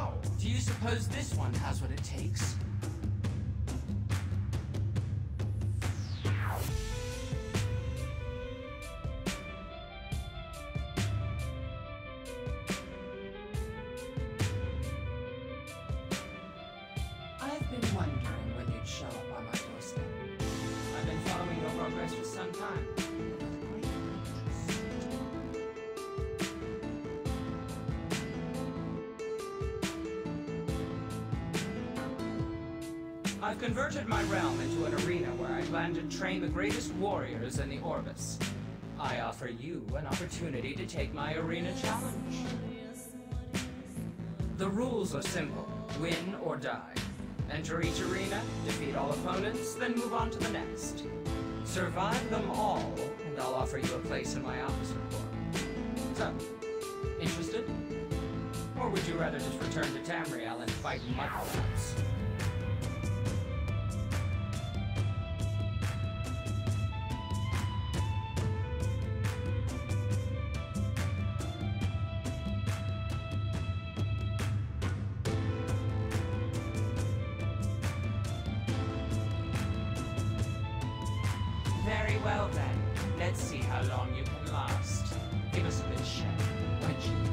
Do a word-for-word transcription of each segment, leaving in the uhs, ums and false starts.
How? Do you suppose this one has what it takes? I've been wondering when you'd show up on my doorstep. I've been following your progress for some time. I've converted my realm into an arena where I plan to train the greatest warriors in the Orbis. I offer you an opportunity to take my arena challenge. The rules are simple. Win or die. Enter each arena, defeat all opponents, then move on to the next. Survive them all, and I'll offer you a place in my officer corps. So, interested? Or would you rather just return to Tamriel and fight mudcrabs? Very well then, let's see how long you can last. Give us a bit of shit, won't you?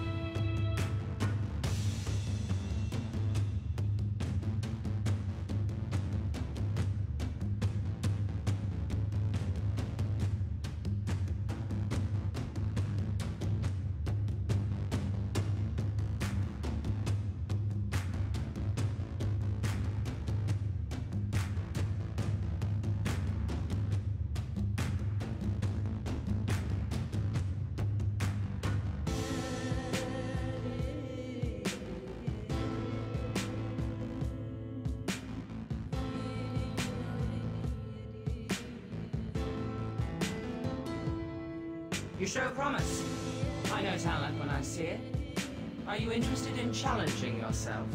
You show promise. I know talent when I see it. Are you interested in challenging yourself?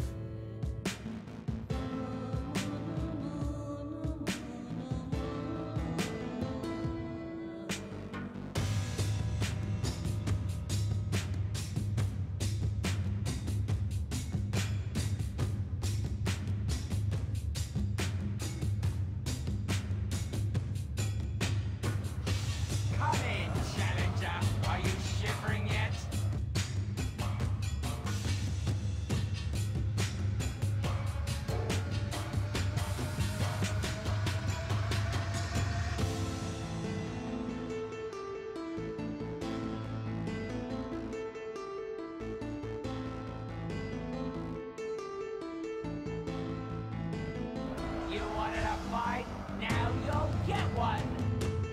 You wanted a fight? Now you'll get one!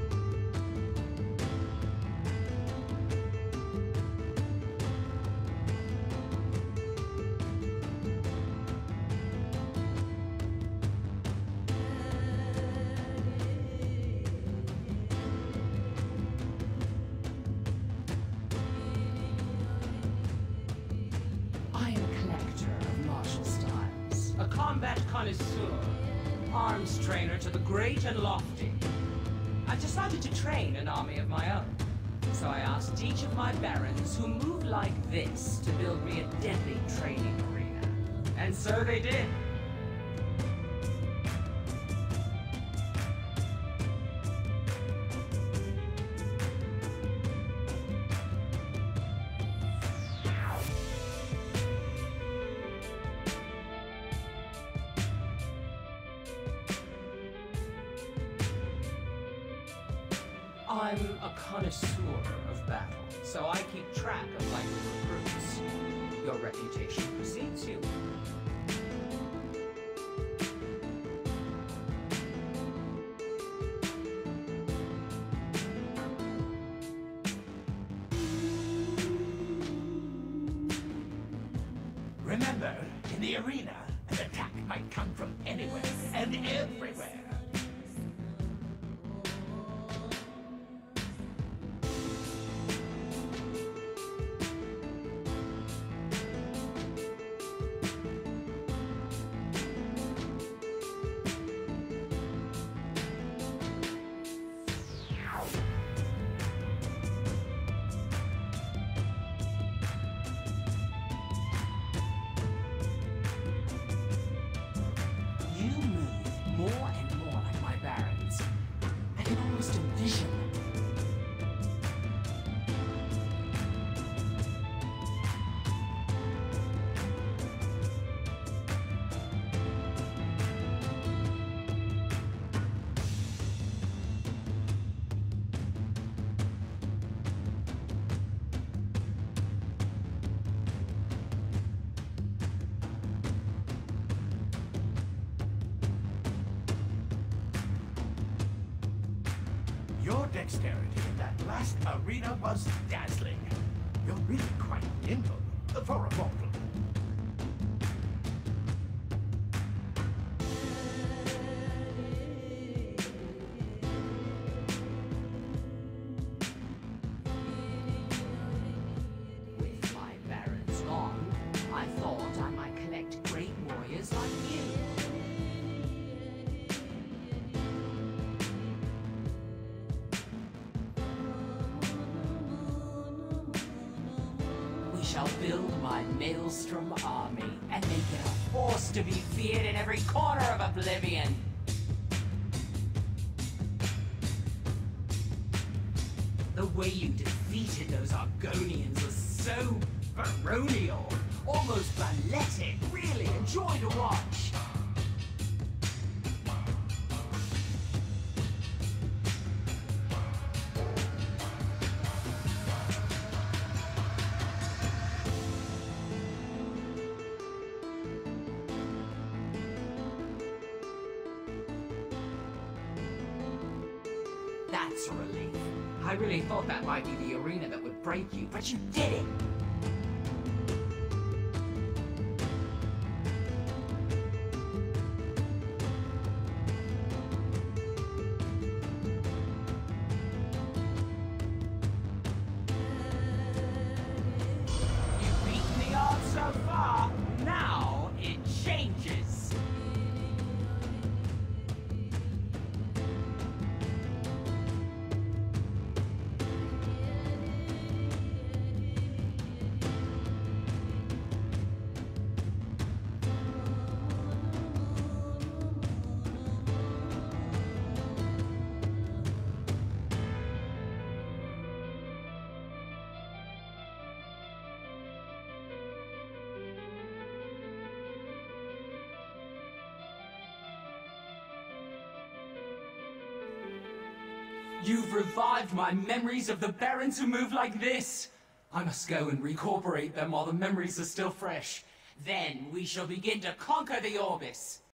I am a collector of martial styles, a combat connoisseur, arms trainer to the great and lofty. I decided to train an army of my own. So I asked each of my barons who moved like this to build me a deadly training arena. And so they did. I'm a connoisseur of battle, so I keep track of likely recruits. Your reputation precedes you. Remember, in the arena, an attack might come from anywhere and everywhere. dexterity in that last arena was dazzling. You're really quite nimble uh, for a mortal. With my barons gone, I thought I might collect great warriors like you. We shall build my Maelstrom army and make it a force to be feared in every corner of Oblivion. The way you defeated those Argonians was so baronial, almost balletic. Really a joy to watch. That's a relief. I really thought that might be the arena that would break you, but you did it! You beat me on so far, now it changes! You've revived my memories of the barons who move like this! I must go and recuperate them while the memories are still fresh. Then we shall begin to conquer the Orbis.